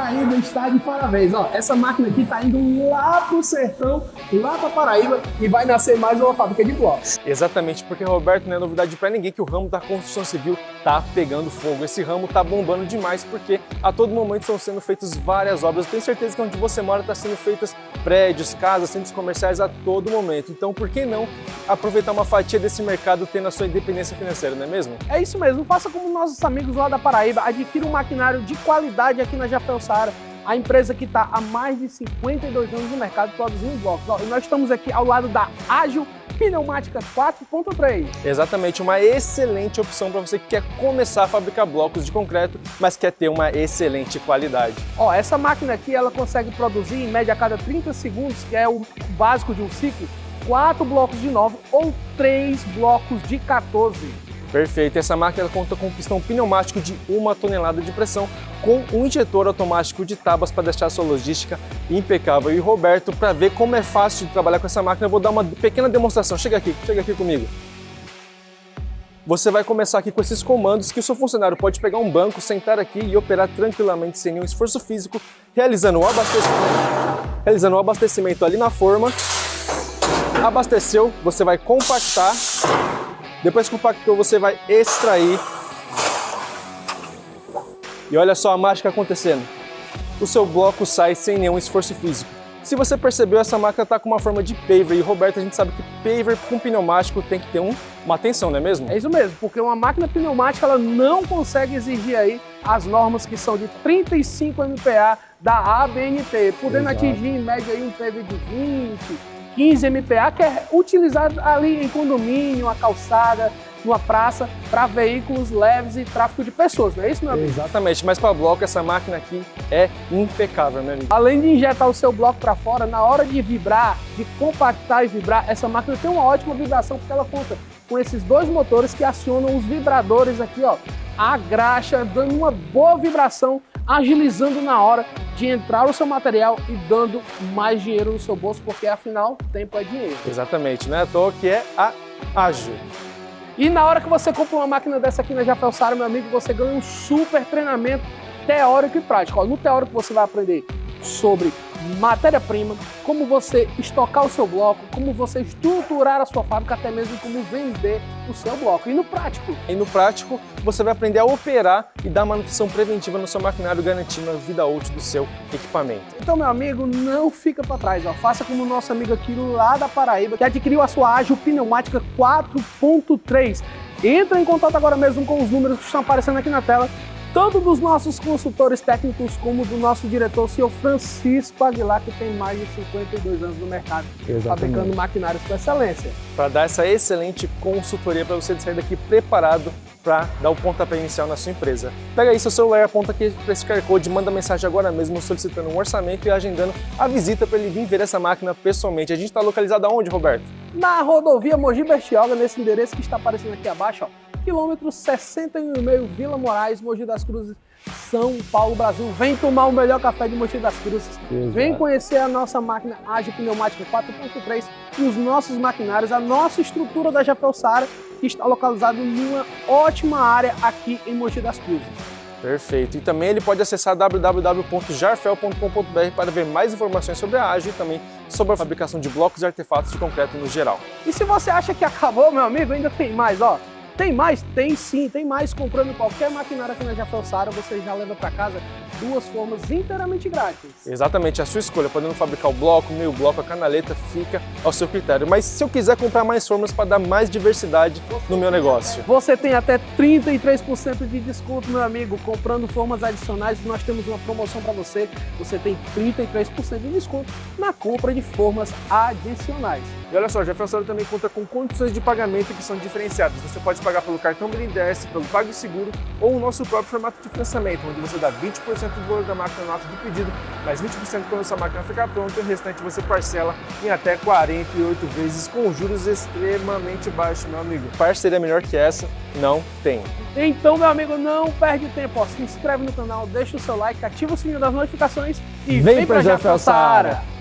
Paraíba está de parabéns. Ó, essa máquina aqui está indo lá pro sertão, lá para Paraíba, e vai nascer mais uma fábrica de blocos. Exatamente, porque, Roberto, não é novidade para ninguém que o ramo da construção civil tá pegando fogo. Esse ramo tá bombando demais porque a todo momento estão sendo feitas várias obras. Eu tenho certeza que onde você mora está sendo feitas prédios, casas, centros comerciais a todo momento. Então, por que não aproveitar uma fatia desse mercado tendo a sua independência financeira, não é mesmo? É isso mesmo, faça como nossos amigos lá da Paraíba, adquira um maquinário de qualidade aqui na Jafel Seara, a empresa que está há mais de 52 anos no mercado produzindo blocos. Ó, e nós estamos aqui ao lado da Ágil Pneumática 4.3. Exatamente, uma excelente opção para você que quer começar a fabricar blocos de concreto, mas quer ter uma excelente qualidade. Ó, essa máquina aqui ela consegue produzir em média a cada 30 segundos, que é o básico de um ciclo, 4 blocos de 9 ou 3 blocos de 14. Perfeito, essa máquina conta com um pistão pneumático de 1 tonelada de pressão, com um injetor automático de tábuas para deixar a sua logística impecável. E Roberto, para ver como é fácil de trabalhar com essa máquina, eu vou dar uma pequena demonstração. Chega aqui comigo. Você vai começar aqui com esses comandos que o seu funcionário pode pegar um banco, sentar aqui e operar tranquilamente sem nenhum esforço físico, realizando o abastecimento ali na forma. Abasteceu, você vai compactar. Depois que compactou, você vai extrair. E olha só a mágica acontecendo. O seu bloco sai sem nenhum esforço físico. Se você percebeu, essa máquina está com uma forma de paver. E, Roberto, a gente sabe que paver com pneumático tem que ter uma atenção, não é mesmo? É isso mesmo, porque uma máquina pneumática ela não consegue exigir aí as normas que são de 35 MPa da ABNT, podendo atingir em média aí um paver de 20, 15 MPa, que é utilizado ali em condomínio, uma calçada, numa praça, para veículos leves e tráfego de pessoas, não é isso, meu amigo? Exatamente, mas para bloco essa máquina aqui é impecável, meu amigo. Além de injetar o seu bloco para fora, na hora de vibrar, de compactar e vibrar, essa máquina tem uma ótima vibração, porque ela conta com esses dois motores que acionam os vibradores aqui, ó, a graxa, dando uma boa vibração, agilizando na hora de entrar o seu material e dando mais dinheiro no seu bolso, porque afinal, tempo é dinheiro. Exatamente, não é à toa que é a Ágil. E na hora que você compra uma máquina dessa aqui na Jafel Seara, meu amigo, você ganha um super treinamento teórico e prático. Ó, no teórico você vai aprender sobre matéria-prima, como você estocar o seu bloco, como você estruturar a sua fábrica, até mesmo como vender o seu bloco. E no prático? E no prático, você vai aprender a operar e dar manutenção preventiva no seu maquinário, garantindo a vida útil do seu equipamento. Então, meu amigo, não fica para trás, ó. Faça como o nosso amigo aqui lá da Paraíba, que adquiriu a sua Ágil Pneumática 4.3. Entra em contato agora mesmo com os números que estão aparecendo aqui na tela, tanto dos nossos consultores técnicos como do nosso diretor, o senhor Francisco Aguilar, que tem mais de 52 anos no mercado, fabricando maquinários com excelência. Para dar essa excelente consultoria para você sair daqui preparado para dar o pontapé inicial na sua empresa. Pega aí seu celular, aponta aqui para esse QR Code, manda mensagem agora mesmo solicitando um orçamento e agendando a visita para ele vir ver essa máquina pessoalmente. A gente está localizado aonde, Roberto? Na rodovia Mogi Bertioga, nesse endereço que está aparecendo aqui abaixo, ó. Quilômetro 61,5, Vila Moraes, Mogi das Cruzes, São Paulo, Brasil. Vem tomar o melhor café de Mogi das Cruzes. Exato. Vem conhecer a nossa máquina Ágil Pneumática 4.3 e os nossos maquinários, a nossa estrutura da Jafel Seara, que está localizado numa ótima área aqui em Mogi das Cruzes. Perfeito. E também ele pode acessar www.jarfel.com.br para ver mais informações sobre a Ágil e também sobre a fabricação de blocos e artefatos de concreto no geral. E se você acha que acabou, meu amigo, ainda tem mais, ó. Tem mais? Tem sim, tem mais. Comprando qualquer maquinário aqui na Jafel Seara, você já leva para casa 2 formas inteiramente grátis. Exatamente, a sua escolha, podendo fabricar o bloco, meio bloco, a canaleta, fica ao seu critério. Mas se eu quiser comprar mais formas para dar mais diversidade no meu negócio? Você tem até 33% de desconto, meu amigo. Comprando formas adicionais, nós temos uma promoção para você. Você tem 33% de desconto na compra de formas adicionais. E olha só, a Jafel Seara também conta com condições de pagamento que são diferenciadas. Você pode pagar pelo cartão BNDES, pelo PagSeguro ou o nosso próprio formato de financiamento, onde você dá 20% do valor da máquina na nota do pedido, mais 20% quando a sua máquina ficar pronta e o restante você parcela em até 48 vezes com juros extremamente baixos, meu amigo. Parceria melhor que essa não tem. Então, meu amigo, não perde tempo, ó. Se inscreve no canal, deixa o seu like, ativa o sininho das notificações e vem pra Jafel Seara!